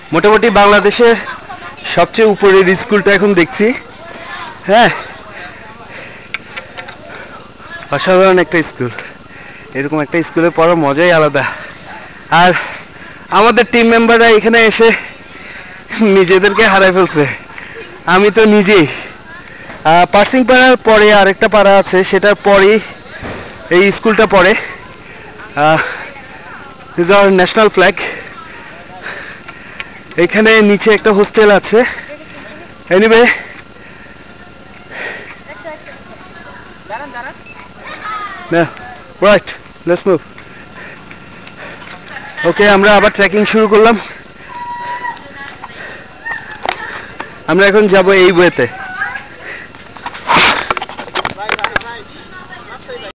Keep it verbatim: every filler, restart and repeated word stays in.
মোটামুটি বাংলাদেশের সবচেয়ে উপরের স্কুলটা এখন দেখছি। হ্যাঁ, অসাধারণ একটা স্কুল। এরকম একটা স্কুলে পড়ার মজাই আলাদা। আর আমাদের টিম মেম্বাররা এখানে এসে নিজেদেরকে হারায় ফেলছে। আমি তো নিজেই পার্সিং পাড়ার পরে আরেকটা পাড়া আছে, সেটার পরেই এই স্কুলটা পড়ে। National flag. এখানে নিচে একটা হোস্টেল আছে। Anyway, right, let's move. Okay, আমরা আবার ট্রেকিং শুরু করলাম। আমরা এখন যাব এই ওয়েতে।